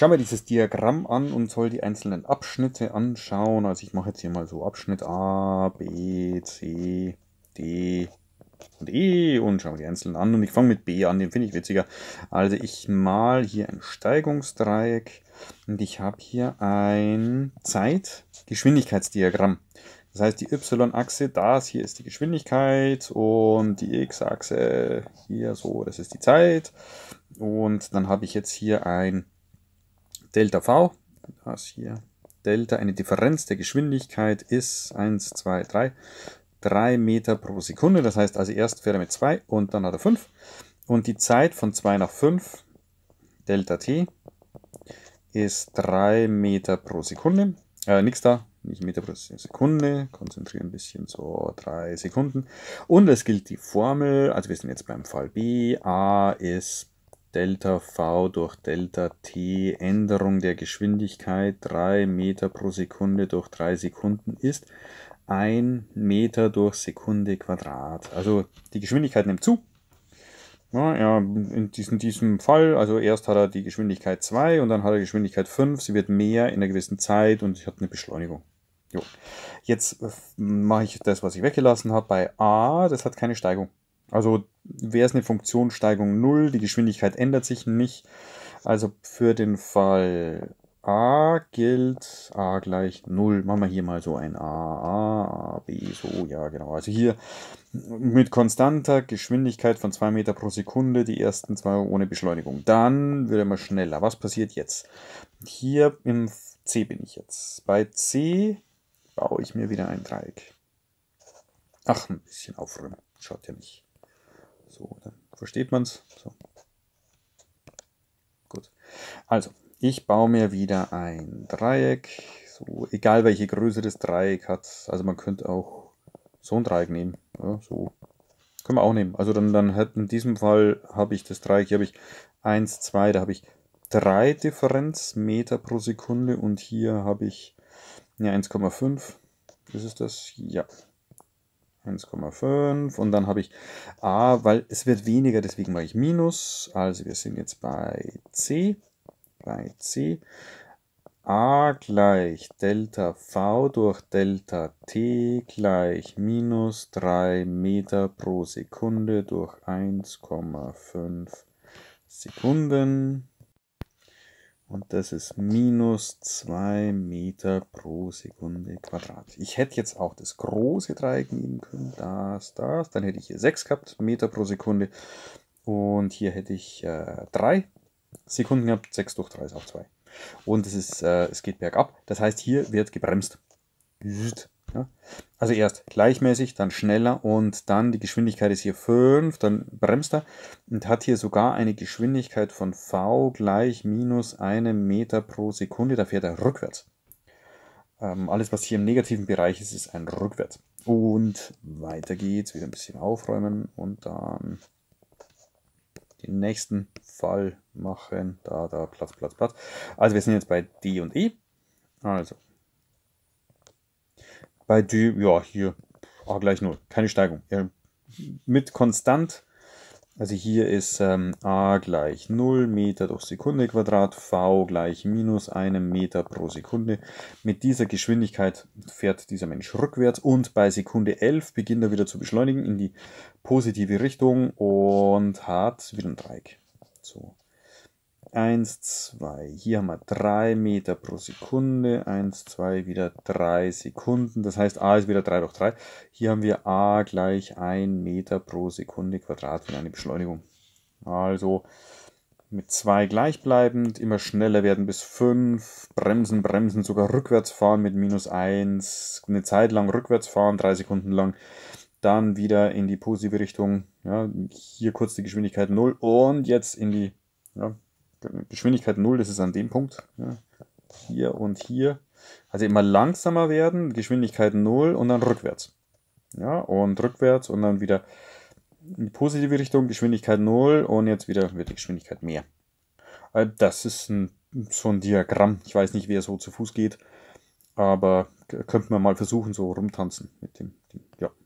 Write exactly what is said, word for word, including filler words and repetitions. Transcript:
schaue mir dieses Diagramm an und soll die einzelnen Abschnitte anschauen. Also ich mache jetzt hier mal so Abschnitt A, B, C, D und E und schaue mir die einzelnen an. Und ich fange mit B an, den finde ich witziger. Also ich mal hier ein Steigungsdreieck und ich habe hier ein Zeitgeschwindigkeitsdiagramm. Das heißt, die Y-Achse, das hier ist die Geschwindigkeit und die X-Achse hier so, das ist die Zeit. Und dann habe ich jetzt hier ein Delta V, das hier Delta, eine Differenz der Geschwindigkeit ist eins, zwei, drei, drei Meter pro Sekunde. Das heißt also, erst fährt er mit zwei und dann hat er fünf. Und die Zeit von zwei nach fünf, Delta T, ist drei Meter pro Sekunde. Äh, nix da, nicht Meter pro Sekunde. Konzentrieren ein bisschen, so drei Sekunden. Und es gilt die Formel, also wir sind jetzt beim Fall B, A ist Delta V durch Delta T, Änderung der Geschwindigkeit, drei Meter pro Sekunde durch drei Sekunden ist ein Meter durch Sekunde Quadrat. Also die Geschwindigkeit nimmt zu. Ja, ja, in diesem, diesem Fall, also erst hat er die Geschwindigkeit zwei und dann hat er Geschwindigkeit fünf. Sie wird mehr in einer gewissen Zeit und ich habe eine Beschleunigung. Jo. Jetzt mache ich das, was ich weggelassen habe, bei A, das hat keine Steigung. Also wäre es eine Funktion Steigung null, die Geschwindigkeit ändert sich nicht. Also für den Fall A gilt A gleich null. Machen wir hier mal so ein A, A, A, B, so, ja genau. Also hier mit konstanter Geschwindigkeit von zwei Meter pro Sekunde, die ersten zwei ohne Beschleunigung. Dann wird er mal schneller. Was passiert jetzt? Hier im C bin ich jetzt. Bei C baue ich mir wieder ein Dreieck. Ach, ein bisschen aufräumen. Schaut ja nicht. So, dann versteht man es. So. Gut. Also, ich baue mir wieder ein Dreieck. So, egal welche Größe das Dreieck hat. Also man könnte auch so ein Dreieck nehmen. Ja, so. Können wir auch nehmen. Also dann, dann hat in diesem Fall habe ich das Dreieck, hier habe ich eins, zwei, da habe ich drei Differenz Meter pro Sekunde und hier habe ich ja, eins Komma fünf. Ist es das? Ja. eins Komma fünf und dann habe ich A, weil es wird weniger, deswegen mache ich Minus. Also wir sind jetzt bei C. Bei C. A gleich Delta V durch Delta T gleich minus drei Meter pro Sekunde durch eins Komma fünf Sekunden. Und das ist minus zwei Meter pro Sekunde Quadrat. Ich hätte jetzt auch das große Dreieck nehmen können. Das, das. Dann hätte ich hier sechs gehabt, Meter pro Sekunde. Und hier hätte ich äh, drei Sekunden gehabt. sechs durch drei ist auch zwei. Und es, ist, äh, es geht bergab. Das heißt, hier wird gebremst. Ja. Also erst gleichmäßig, dann schneller und dann die Geschwindigkeit ist hier fünf, dann bremst er und hat hier sogar eine Geschwindigkeit von V gleich minus einem Meter pro Sekunde. Da fährt er rückwärts. Ähm, alles, was hier im negativen Bereich ist, ist ein Rückwärts. Und weiter geht's. Wieder ein bisschen aufräumen und dann den nächsten Fall machen. Da, da, Platz, Platz, Platz. Also wir sind jetzt bei D und E. Also bei D, ja, hier A gleich null. Keine Steigung. Ja, mit konstant. Also hier ist ähm, A gleich null Meter durch Sekunde Quadrat, V gleich minus einem Meter pro Sekunde. Mit dieser Geschwindigkeit fährt dieser Mensch rückwärts und bei Sekunde elf beginnt er wieder zu beschleunigen in die positive Richtung und hat wieder ein Dreieck. So. eins, zwei, hier haben wir drei Meter pro Sekunde, eins, zwei, wieder drei Sekunden, das heißt A ist wieder drei durch drei. Hier haben wir A gleich ein Meter pro Sekunde Quadrat für eine Beschleunigung. Also mit zwei gleichbleibend, immer schneller werden bis fünf, bremsen, bremsen, sogar rückwärts fahren mit minus eins, eine Zeit lang rückwärts fahren, drei Sekunden lang, dann wieder in die positive Richtung, ja, hier kurz die Geschwindigkeit null und jetzt in die, ja, Geschwindigkeit null, das ist an dem Punkt, ja, hier und hier, also immer langsamer werden, Geschwindigkeit null und dann rückwärts, ja, und rückwärts und dann wieder in die positive Richtung, Geschwindigkeit null und jetzt wieder wird die Geschwindigkeit mehr. Das ist ein, so ein Diagramm, ich weiß nicht, wer so zu Fuß geht, aber könnte man mal versuchen, so rumtanzen mit dem, dem ja.